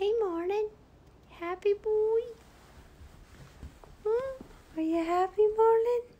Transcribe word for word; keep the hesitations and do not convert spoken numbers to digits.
Hey, Marlin. Happy boy? Huh? Are you happy, Marlin?